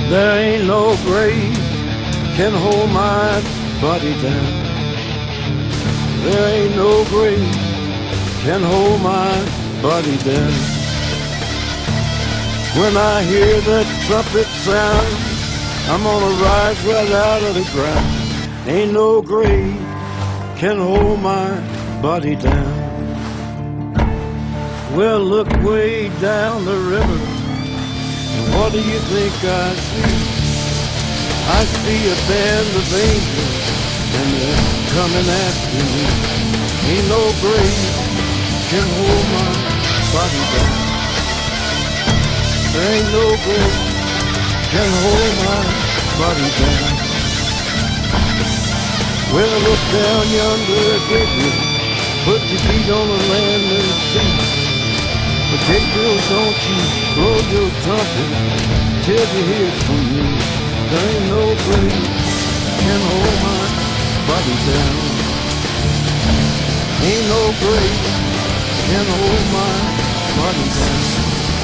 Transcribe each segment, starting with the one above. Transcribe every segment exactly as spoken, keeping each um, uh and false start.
There ain't no grave can hold my body down. There ain't no grave can hold my body down. When I hear that trumpet sound, I'm gonna rise right out of the ground. Ain't no grave can hold my body down. Well, look way down the river, and what do you think I see? I see a band of angels, and they're coming after me. Ain't no grave can hold my body down. There ain't no grave can hold my body down. Well, look down yonder, Gabriel, put your feet on the land and see. But Gabriel, don't you blow your trumpet till you hear from me. There ain't no grave can hold my body down. Ain't no grave can hold my body down.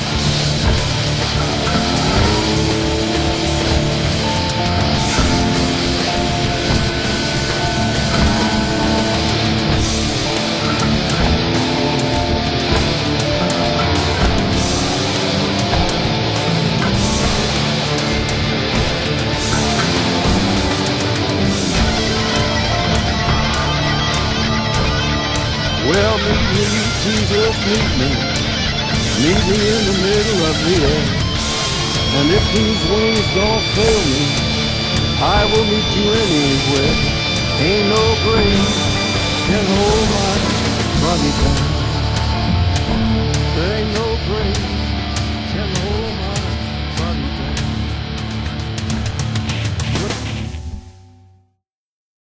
Well, meet me, Jesus, meet me. Meet me in the middle of the air. And if these wings don't fail me, I will meet you anywhere. Ain't no grave